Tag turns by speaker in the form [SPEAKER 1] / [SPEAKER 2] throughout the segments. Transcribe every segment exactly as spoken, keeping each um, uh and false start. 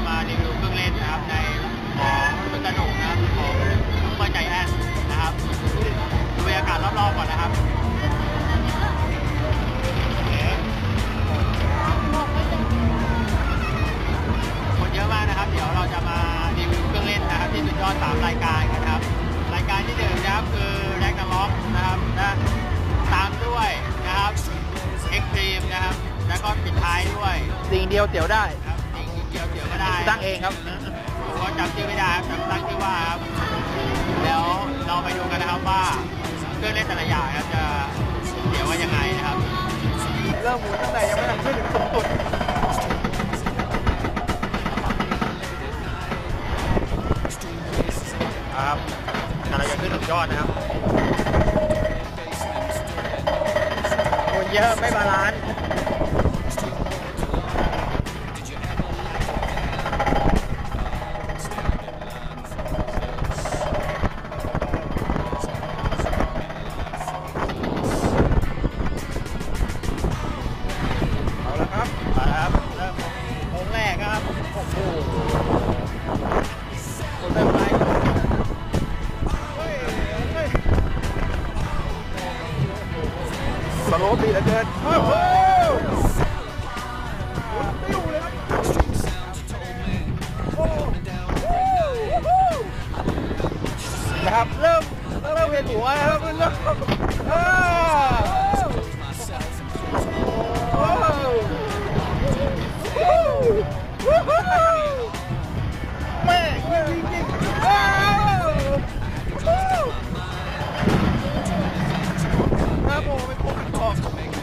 [SPEAKER 1] มารีวิวเครื่องเล่นนะครับในของสุดสนุกนะครับของซุปเปอร์ไจแอนท์นะครับดูบรรยากาศรอบๆก่อนนะครับคนเยอะมากนะครับเดี๋ยวเราจะมารีวิวเครื่องเล่นนะครับที่สุดยอดสามรายการกันครับรายการที่หนึ่งนะครับคือแร็กนาร็อกนะครับนะตามด้วยนะครับเอ็กซ์ตรีมนะครับแล้วก็ปิดท้ายด้วย
[SPEAKER 2] สิ่งเดียวเตี๋ยวได้
[SPEAKER 1] ครับสิ่งเดียวเตี๋ยวก็ได้
[SPEAKER 2] ตั้งเองครับ
[SPEAKER 1] ผมก็จำชื่อไม่ได้ครับตั้งชื่อว่าครับเดี๋ยวเราไปดูกันนะครับว่าเครื่องเล่นแต่ละอย่างครับจะเดี๋ยวว่ายังไงนะครับ
[SPEAKER 2] เริ่มหมุนตั้งแต่ยังไม่ทันขึ้นถึงสูงสุด
[SPEAKER 1] ครับกำลังจะขึ้นถึงยอดนะครับ
[SPEAKER 2] คนเยอะไม่บาลานซ์สโลปดีเหลือเกินโอ้โหติ้วเลยครับนะครับเริ่มเริ่มเวียนหัวนะครับเริ่มแม่จริงจริงครับผมเป็นคนขัดขอบ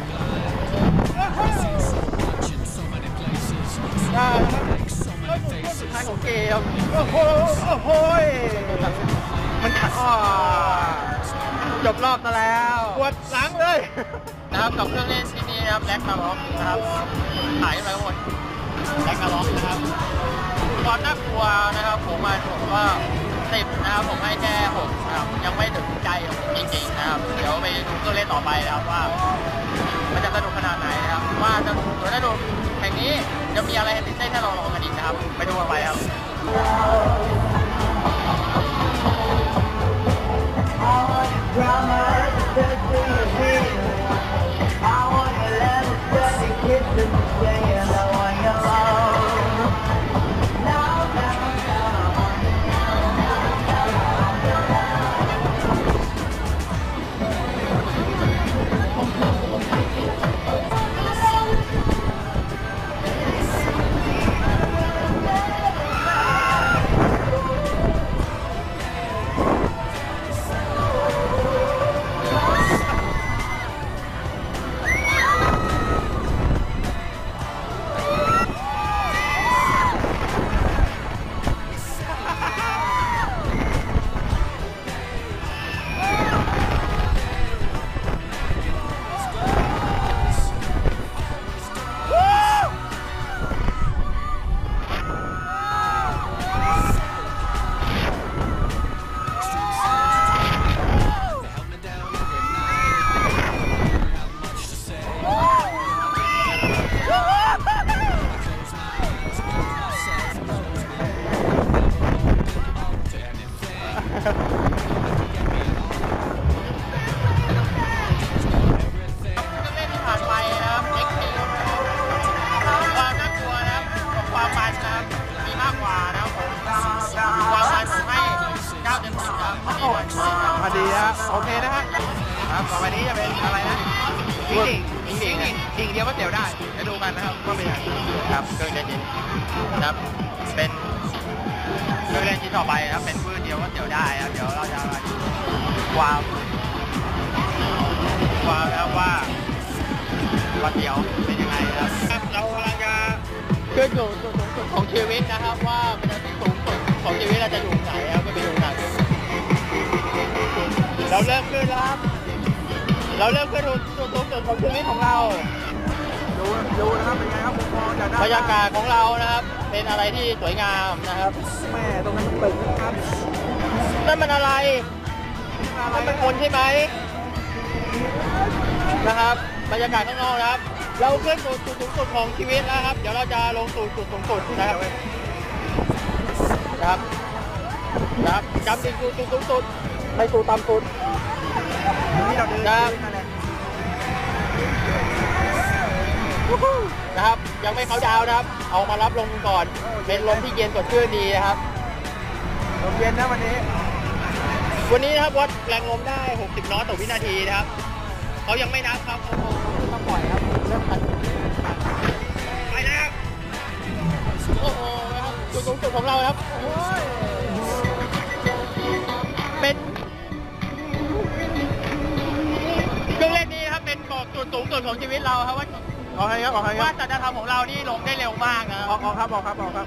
[SPEAKER 2] ได้แล้วครับก็สุดท้ายของเกมโอ้โหโอ้โหมันขัดอ้อจบรอบซะแล้วปวดหลังเลย
[SPEAKER 1] นะครับกับเครื่องเล่นที่นี่นะครับแร็กนาร็อกนะครับหายไปหมดแร็กนาร็อกนะครับความน่ากลัวนะครับผมมาผมว่าสิบนะครับผมให้แค่หกนะครับยังไม่ถึงใจจริงๆนะครับเดี๋ยวไปดูเครื่องเล่นต่อไปนะครับว่ามันจะสนุกขนาดไหนนะครับว่าจะสนุกหรือสนุกแห่งนี้จะมีอะไรให้ตื่นเต้นให้เราลองกันอีกนะครับไปดูกันไปครับ
[SPEAKER 2] พอดีครับโอเคนะฮะครับต่อไปนี้จะเป็นอะไรนะจริงจริงจริงจริงเดียวก็เตี๋ยวได้ไปดูกันนะครับก็เป็นอย่างนี้
[SPEAKER 1] ครับเครื่องเล่นนะครับเป็นเครื่องเล่นที่ต่อไปนะครับเป็นพืชเดียวก็เตี๋ยวได้ครับเดี๋ยวเราจะความความแล้วว่าว่าเตี๋ยวเป็นยังไงครับเรากำลังจะขึ้นอยู่จุดสูงสุดของชีวิตนะครับว่ามันจะถึงสูงสุดของชีวิตเราจะอยู่ไหนครับก็ไปดูกันเราเริ่มขึ้นแล้วครับเราเริ่มขึ้นจุดสูงสุดของชีวิตของเรา
[SPEAKER 2] ดูดูนะครับเป็นไงครับผมมองจาก
[SPEAKER 1] บรรยากาศของเรานะครับเป็นอะไรที่สวยงามนะครับ
[SPEAKER 2] แม่ตรงนั้นตึกนะครับ
[SPEAKER 1] นั่นมันอะไรนั่นมันคนใช่ไหมนะครับบรรยากาศข้างนอกนะครับเราขึ้นสู่จุดสูงสุดของชีวิตแล้วครับเดี๋ยวเราจะลงสู่จุดสูงสุดนะครับนะครับนะครับจำดิ่งสูงสูงสุดไปสู่ต่ำสุด
[SPEAKER 2] ที่เราเดิน
[SPEAKER 1] ครับ
[SPEAKER 2] นั่นแหละ
[SPEAKER 1] นะครับยังไม่เขาดาวน์นะครับ เอามารับลมก่อนเป็นลมที่เย็นสดชื่นดีนะครับ
[SPEAKER 2] ลมเย็นนะวันนี้
[SPEAKER 1] วันนี้นะครับวัดแรงลมได้หกสิบน็อตต่อวินาทีนะครับเขายังไม่นับครับเขาต้องปล่อยครับเริ่มตัดไปนะครับโอ้โหนะครับจุดสูงสุดของเราครับโอ้ยเป็นเครื่องเล่นนี้นะครับเป็นบอกจุดสูงสุดของชีวิตเราครับว่า
[SPEAKER 2] ออกให้ครับออกให้ค
[SPEAKER 1] ว่า
[SPEAKER 2] รับ
[SPEAKER 1] สัจธรรมของเรานี่ลงได้เร็วมากนะค
[SPEAKER 2] อ
[SPEAKER 1] รั
[SPEAKER 2] อบ กออกครับออกครับออกครับ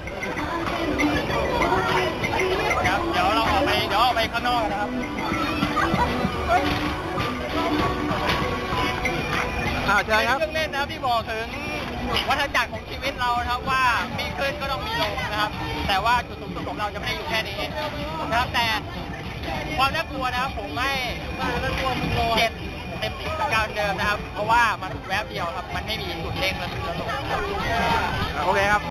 [SPEAKER 1] ครับเดี๋ยวเราออกไปเดี๋ยวออกไปข้างนอกนะครับ
[SPEAKER 2] อ่าใช่ครับ
[SPEAKER 1] เป็นเครื่องเล่นนะครับที่บอกถึงวัฏจักรของชีวิตเรานะครับว่ามีขึ้นก็ต้องมีลงนะครับ แต่ว่าจุดสูงสุดของเราจะไม่ได้อยู่แค่นี้นะครับแต่ความน่ากลัวนะครับผมให้เจ็ดเต็มสิบกับการเดิมนะครับ เพราะว่ามันแวบเดียวครับมันไม่มีจุดเร่งและจุดระลง
[SPEAKER 2] โอเคครับ